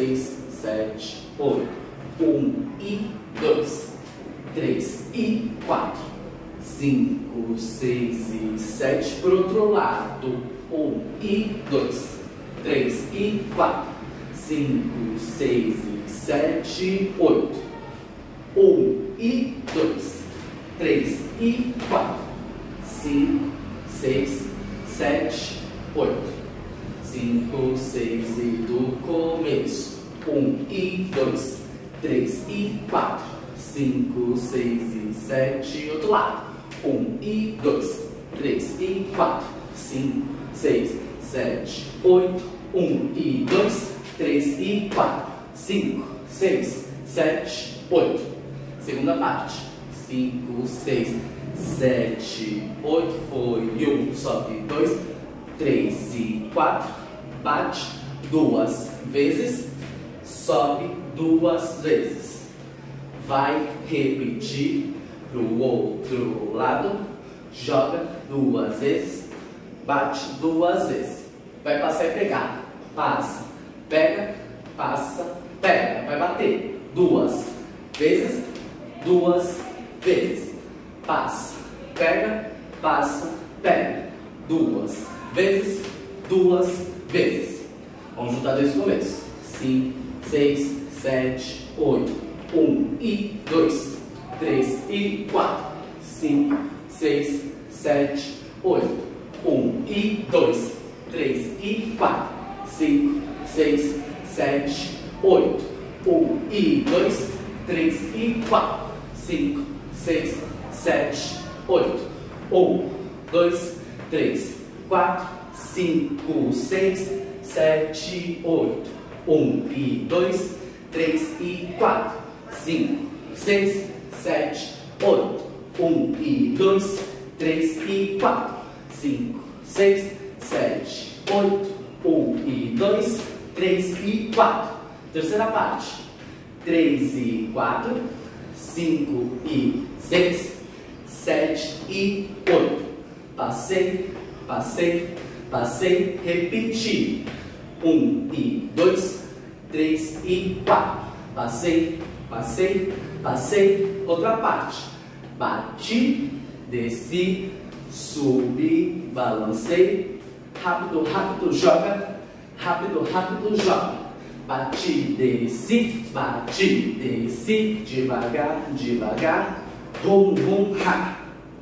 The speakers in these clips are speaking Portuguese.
6, 7, 8. 1 e 2, 3 e 4, 5, 6 e 7. Por outro lado, 1 e 2, 3 e 4, 5, 6 e 7, 8. 1 e 2, 3 e 4, 5, 6, 7, 8. 5, 6 e do começo. 1 e 2, 3 e 4, 5, 6 e 7. Outro lado. 1 e 2, 3 e 4, 5, 6, 7, 8. 1 e 2, 3 e 4, 5, 6, 7, 8. Segunda parte. 5, 6, 7, 8. Foi 1, sobe 2, 3 e 4. Bate 2 vezes, sobe 2 vezes. Vai repetir pro outro lado, joga 2 vezes, bate 2 vezes. Vai passar e pegar, passa, pega, passa, pega. Vai bater 2 vezes, 2 vezes. Passa, pega, passa, pega. 2 vezes, 2 vezes. Vamos juntar desde o começo. 5, 6, 7, 8. 1 e 2, 3 e 4, 5, 6, 7, 8. 1 e 2, 3 e 4, 5, 6, 7, 8. 1 e 2, 3 e 4, 5, 6, 7, 8. 1, 2, 3, 4, 5, 6, 7, 8. 1 e 2, 3 e 4, 5, 6, 7, 8. 1 e 2, 3 e 4, 5, 6, 7, 8. 1 e 2, 3 e 4. Terceira parte. 3 e 4, 5 e 6, 7 e 8. Passei, passei, passei, repeti. 1 e 2, 3 e 4. Passei, passei, passei. Outra parte. Bati, desci, subi, balancei. Rápido, rápido, joga. Rápido, rápido, joga. Bati, desci, devagar, devagar. Rum, rum, ha.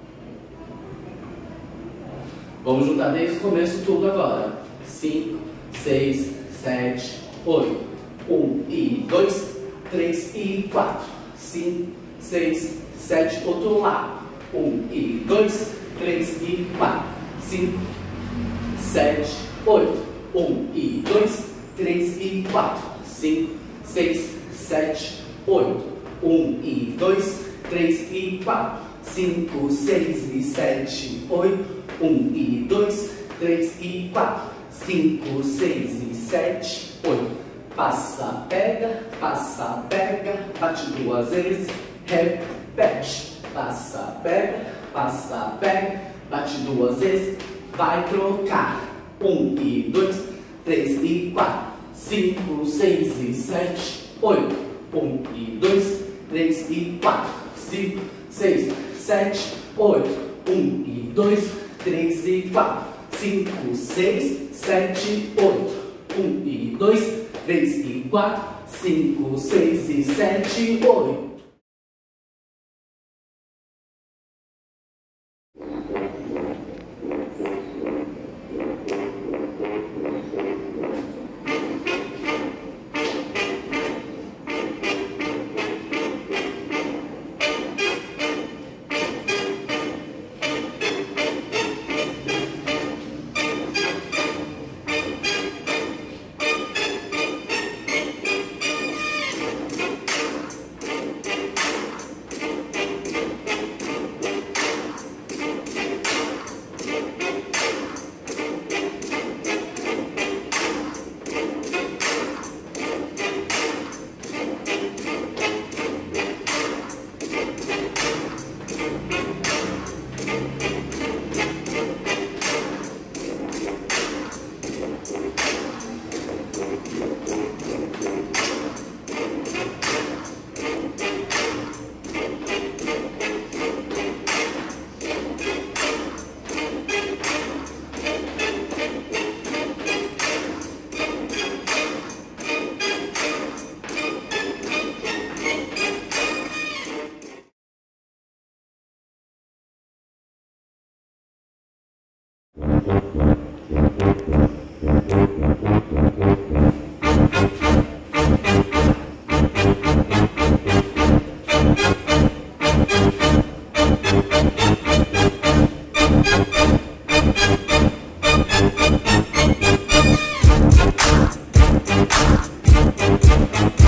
Vamos juntar desde o começo tudo agora. 5, 6, 7, 8. 1 e 2, 3 e 4, 5, 6, 7. Outro lado. 1 e 2, 3 e 4, 5, 7, 8. 1 e 2, 3 e 4, 5, 6, 7, 8. 1 e 2, 3 e 4, 5, 6 e 7, 8. 1 e 2, 3 e 4, 5, 6 e 7, 8. Passa, pega, bate 2 vezes, repete. Passa, pega, bate 2 vezes, vai trocar. 1 e 2, 3 e 4, 5, 6 e 7, 8. 1 e 2, 3 e 4, 5, 6, 7, 8. 1 e 2, 3 e 4, 5, 6, 7, 8. 1 e 2, 3 e 4, 5, 6 e 7, 8. Música